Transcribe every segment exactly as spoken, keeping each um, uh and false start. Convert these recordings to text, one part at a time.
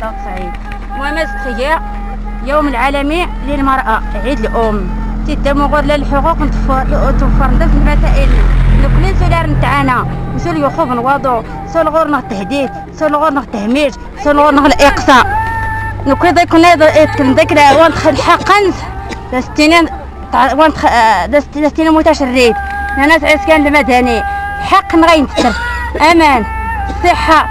نقاط سعيد. المهم تخيا يوم العالمي للمرأة، عيد الأم، تيتم غير للحقوق توفر نفس المسائل نكون سولار نتاعنا نسول يخوف نواضو سول غير نغ التهديد سول غير نغ التهميش سول غير نغ الإقصاء نكون ذاك يتكلم ذاك وان حقا دستينين وان دستينين متشرد ناس عسكان المدني حق غينتسر أمان صحة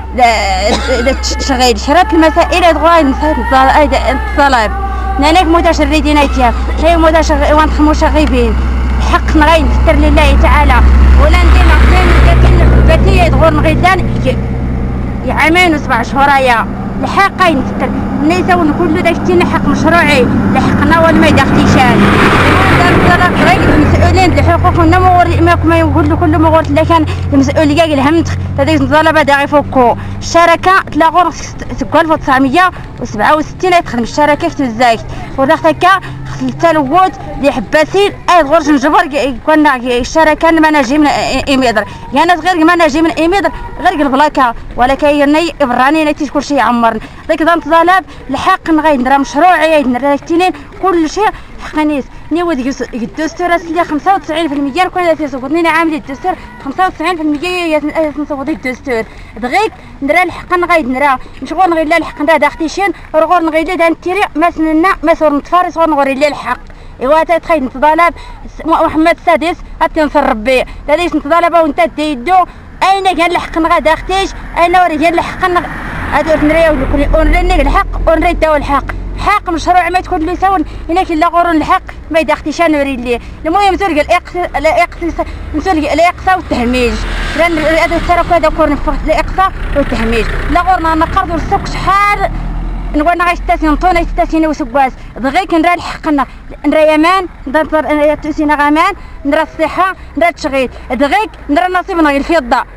شغيل شرط المسائل تغاين الطلب نانك متشردين ايتيا هي متشغ وانت مشغبين حق غاين تستر لله تعالى ولا ندير لكن باتيه تغور غيدان عامين وسبع شهور يا الحق غاين تستر نيساون كل داك تينا حق مشروعي لحقنا ولا ما يدخليشان المسؤولين لحقوقنا ما يقول كل ما قلت لكن المسؤوليه الهمت هذيك الطلبه دا يفكوا الشركه تلاقوا ألف وتسعمية وسبعة وستين يدخل من الشركه في الزايد ولا هكا التلوث اللي حباسين اي غرج نجبر كنا الشركه ما نجي من ايميدر يعني غير ما نجي من ايميدر غير البلاكه ولا كايني ابراني نتي كل شيء عمرنا ديك ضم طلب الحق نغي ندير مشروعي ندير كل شيء حقنيس نيود الدستور اللي خمسة وتسعين بالمية كون تيصوتني عامل الدستور خمسة وتسعين بالمية نصوت الدستور دغيك ندير الحق نغي ندير مشغول نغي لا الحق ندا داختيشين رغور نغي لا نتيري ما سننا ما صور نتفارس ونغوري لا الحق ايوا تتخيل نتطالب محمد السادس اتنصر ربي لذيش نتطالب وانت ديدو اين كان الحق نغا داختيش اين وري كان الحق هادو نريو ونري الحق ونري داو الحق حق مشروع ما تكون لي سون هناك لا قرون الحق ما يدختيش نوري ليه المهم تلقى الاقصاء الاقصاء تلقى الاقصاء والتهميش لان هذا الترك هذا قرن الاقصاء والتهميش لا قرنا نقرضوا السوق شحال نقولنا غاش تاسين طونه تاسين وسكواس دغيك نرى الحقنا نرى يمان نرى تاسين غمان نرى الصحه نرى التشغيل دغيك نرى نصيب نغير الفضه